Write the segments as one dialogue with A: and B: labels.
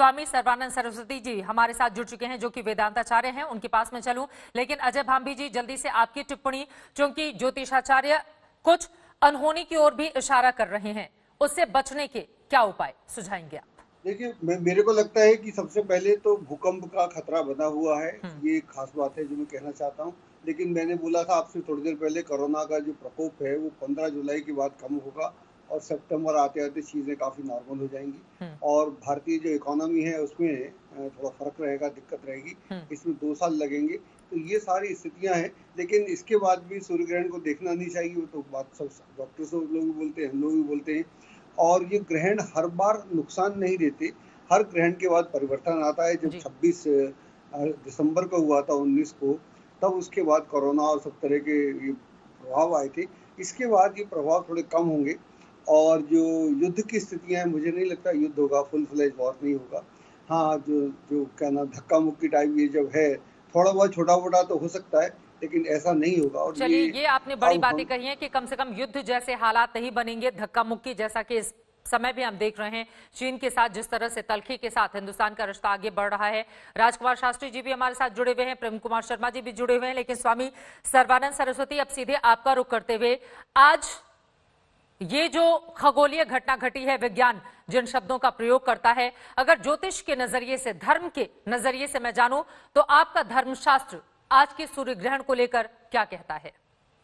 A: स्वामी सर्वानंद सरस्वती जी हमारे साथ जुड़ चुके हैं, जो कि वेदांताचार्य हैं। उनके पास में चलूं, लेकिन अजय भांभी जी जल्दी से आपकी टिप्पणी, क्योंकि ज्योतिषाचार्य कुछ अनहोनी की ओर भी इशारा कर रहे हैं, उससे बचने के क्या उपाय सुझाएंगे आप?
B: देखिए, मेरे को लगता है कि सबसे पहले तो भूकंप का खतरा बना हुआ है। ये एक खास बात है जो मैं कहना चाहता हूँ। लेकिन मैंने बोला था आपसे थोड़ी देर पहले, कोरोना का जो प्रकोप है वो 15 जुलाई के बाद कम होगा और सितंबर आते आते चीज़ें काफ़ी नॉर्मल हो जाएंगी। और भारतीय जो इकोनॉमी है उसमें थोड़ा फर्क रहेगा, दिक्कत रहेगी। इसमें 2 साल लगेंगे। तो ये सारी स्थितियां हैं, लेकिन इसके बाद भी सूर्य ग्रहण को देखना नहीं चाहिए। वो तो बात सब डॉक्टर सब लोग भी बोलते हैं, हम लोग भी बोलते हैं। और ये ग्रहण हर बार नुकसान नहीं देते। हर ग्रहण के बाद परिवर्तन आता है। जब 26 दिसंबर को हुआ था 19 को, तब उसके बाद कोरोना और सब तरह के ये प्रभाव आए थे। इसके बाद ये प्रभाव थोड़े कम होंगे। और जो युद्ध की स्थितियां हैं, मुझे नहीं लगता युद्ध होगा, फुल फ्लेज वॉर नहीं होगा। हाँ, जो जो क्या ना धक्का मुक्की टाइप ये जब है, थोड़ा बहुत छोटा मोटा तो हो सकता है, लेकिन ऐसा नहीं होगा। और
A: चलिए, ये आपने बड़ी
B: अब
A: बातें
B: हम
A: कही हैं कि कम से कम युद्ध जैसे हालात नहीं बनेंगे, धक्का मुक्की जैसा कि इस समय भी हम देख रहे हैं चीन के साथ जिस तरह से तल्खी के साथ हिंदुस्तान का रिश्ता आगे बढ़ रहा है। राजकुमार शास्त्री जी भी हमारे साथ जुड़े हुए हैं, प्रेम कुमार शर्मा जी भी जुड़े हुए हैं। लेकिन स्वामी सर्वानंद सरस्वती, अब सीधे आपका रुख करते हुए, आज ये जो खगोलीय घटना घटी है, विज्ञान जिन शब्दों का प्रयोग करता है, अगर ज्योतिष के नजरिए से, धर्म के नजरिए से मैं जानूं, तो आपका धर्मशास्त्र आज के सूर्य ग्रहण को लेकर क्या कहता है?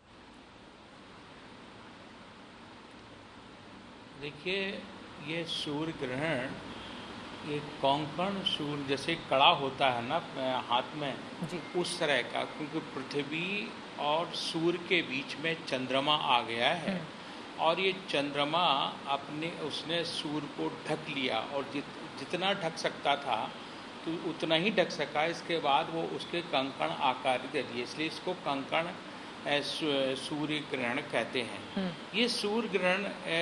C: देखिए, ये सूर्य ग्रहण, ये कोंकण सूर्य जैसे कड़ा होता है ना हाथ में
A: जी।
C: उस तरह का, क्योंकि पृथ्वी और सूर्य के बीच में चंद्रमा आ गया है। और ये चंद्रमा उसने सूर्य को ढक लिया, और जितना ढक सकता था तो उतना ही ढक सका। इसके बाद वो उसके कंकण आकार दे दिए, इसलिए इसको कंकण सूर्य ग्रहण कहते हैं। ये सूर्य ग्रहण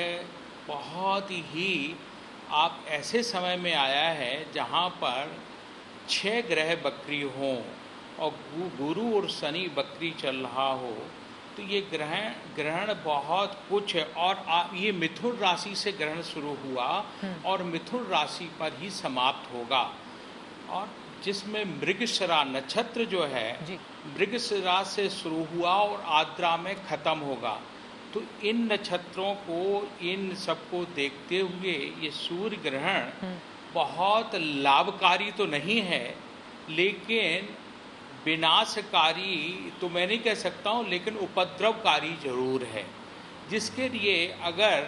C: बहुत ही आप ऐसे समय में आया है जहाँ पर 6 ग्रह बकरी हों और गुरु और शनि बकरी चल रहा हो, तो ये ग्रहण बहुत कुछ है। और ये मिथुन राशि से ग्रहण शुरू हुआ और मिथुन राशि पर ही समाप्त होगा। और जिसमें मृगशिरा नक्षत्र जो है, मृगशिरा से शुरू हुआ और आद्रा में खत्म होगा। तो इन नक्षत्रों को, इन सबको देखते हुए ये सूर्य ग्रहण बहुत लाभकारी तो नहीं है, लेकिन विनाशकारी तो मैं नहीं कह सकता हूँ, लेकिन उपद्रवकारी जरूर है। जिसके लिए अगर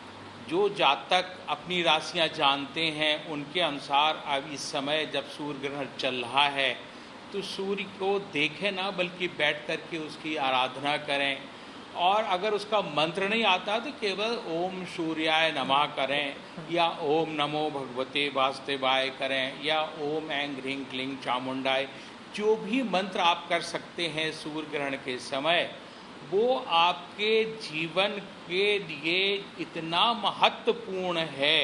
C: जो जातक अपनी राशियाँ जानते हैं, उनके अनुसार अब इस समय जब सूर्य ग्रहण चल रहा है, तो सूर्य को देखें ना, बल्कि बैठ करके उसकी आराधना करें। और अगर उसका मंत्र नहीं आता तो केवल ओम सूर्याय नमः करें, या ओम नमो भगवते वासुदेवाय करें, या ओम ऐं ह्रीं क्लीं चामुंडाय। जो भी मंत्र आप कर सकते हैं सूर्य ग्रहण के समय, वो आपके जीवन के लिए इतना महत्वपूर्ण है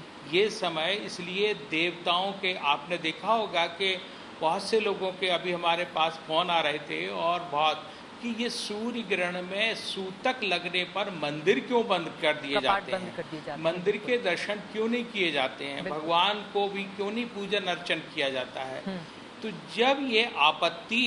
C: ये समय। इसलिए देवताओं के, आपने देखा होगा कि बहुत से लोगों के अभी हमारे पास फोन आ रहे थे, और बहुत कि ये सूर्य ग्रहण में सूतक लगने पर मंदिर क्यों बंद कर दिए जाते हैं, मंदिर के दर्शन क्यों नहीं किए जाते हैं, भगवान को भी क्यों नहीं पूजन अर्चन किया जाता है। तो जब ये आपत्ति,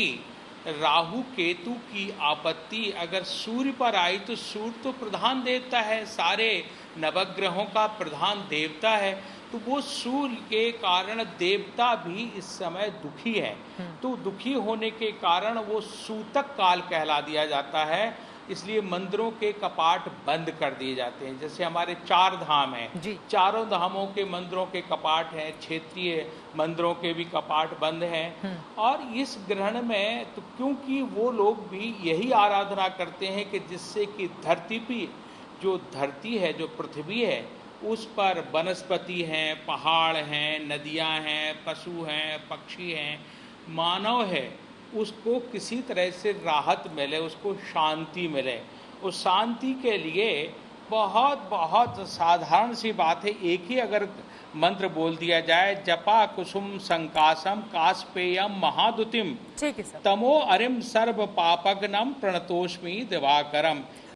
C: राहु केतु की आपत्ति अगर सूर्य पर आई, तो सूर्य तो प्रधान देवता है, सारे नवग्रहों का प्रधान देवता है, तो वो सूर्य के कारण देवता भी इस समय दुखी है। तो दुखी होने के कारण वो सूतक काल कहला दिया जाता है। इसलिए मंदिरों के कपाट बंद कर दिए जाते हैं। जैसे हमारे 4 धाम हैं, चारों धामों के मंदिरों के कपाट हैं, क्षेत्रीय मंदिरों के भी कपाट बंद हैं। और इस ग्रहण में तो क्योंकि वो लोग भी यही आराधना करते हैं कि जिससे कि धरती पे, जो धरती है, जो पृथ्वी है, उस पर वनस्पति हैं, पहाड़ हैं, नदियां हैं, पशु हैं, पक्षी हैं, मानव है, उसको किसी तरह से राहत मिले, उसको शांति मिले। उस शांति के लिए बहुत बहुत साधारण सी बात है, एक ही अगर मंत्र बोल दिया जाए, जपा कुसुम संकासम कास्पेयम महादुतिम तमो अरिम सर्व पापग्नम प्रणतोष्मि दिवाकरम।